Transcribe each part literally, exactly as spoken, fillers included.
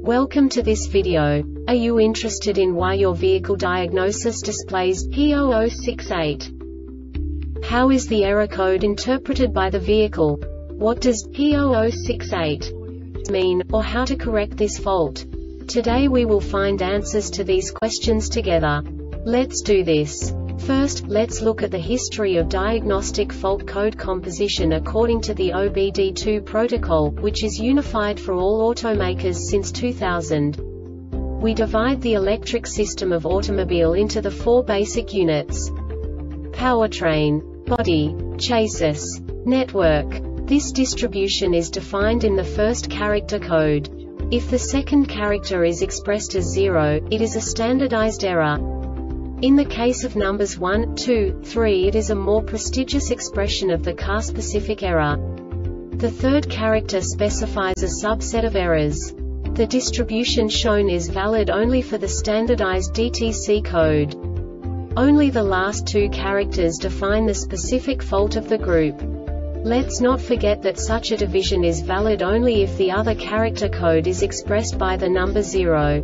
Welcome to this video. Are you interested in why your vehicle diagnosis displays P zero zero six eight? How is the error code interpreted by the vehicle? What does P zero zero six eight mean, or how to correct this fault? Today we will find answers to these questions together. Let's do this. First, let's look at the history of diagnostic fault code composition according to the O B D two protocol, which is unified for all automakers since two thousand. We divide the electric system of automobile into the four basic units: powertrain, body, chassis, network. This distribution is defined in the first character code. If the second character is expressed as zero, it is a standardized error. In the case of numbers one, two, three, it is a more prestigious expression of the car-specific error. The third character specifies a subset of errors. The distribution shown is valid only for the standardized D T C code. Only the last two characters define the specific fault of the group. Let's not forget that such a division is valid only if the other character code is expressed by the number zero.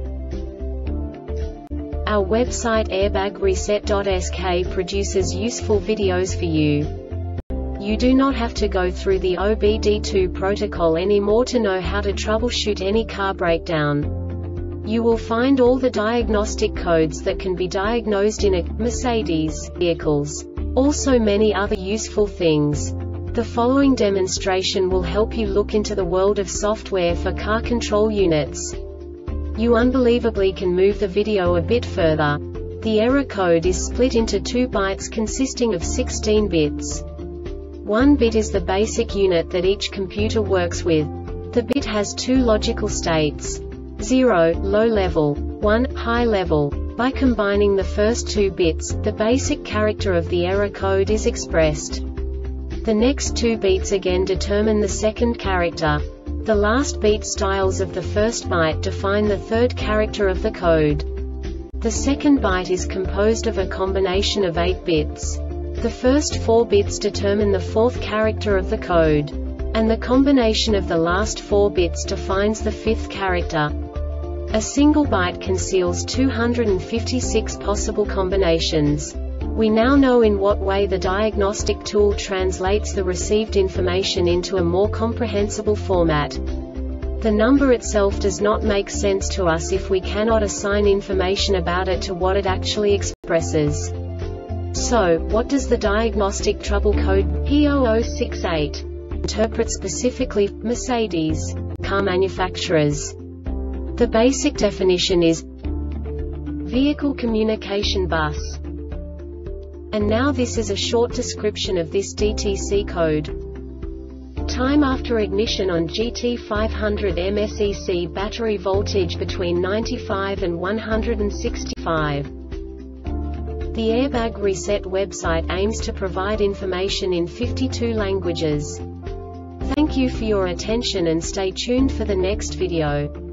Our website airbag reset dot S K produces useful videos for you. You do not have to go through the O B D two protocol anymore to know how to troubleshoot any car breakdown. You will find all the diagnostic codes that can be diagnosed in a Mercedes vehicles. Also many other useful things. The following demonstration will help you look into the world of software for car control units. You unbelievably can move the video a bit further. The error code is split into two bytes consisting of sixteen bits. One bit is the basic unit that each computer works with. The bit has two logical states: zero, low level, one, high level. By combining the first two bits, the basic character of the error code is expressed. The next two bits again determine the second character. The last beat styles of the first byte define the third character of the code. The second byte is composed of a combination of eight bits. The first four bits determine the fourth character of the code. And the combination of the last four bits defines the fifth character. A single byte conceals two hundred fifty-six possible combinations. We now know in what way the diagnostic tool translates the received information into a more comprehensible format. The number itself does not make sense to us if we cannot assign information about it to what it actually expresses. So, what does the diagnostic trouble code P zero zero six eight interpret specifically for Mercedes car manufacturers? The basic definition is vehicle communication bus. And now this is a short description of this D T C code. Time after ignition on G T five hundred M S E C battery voltage between ninety-five and one hundred sixty-five. The Airbag Reset website aims to provide information in fifty-two languages. Thank you for your attention and stay tuned for the next video.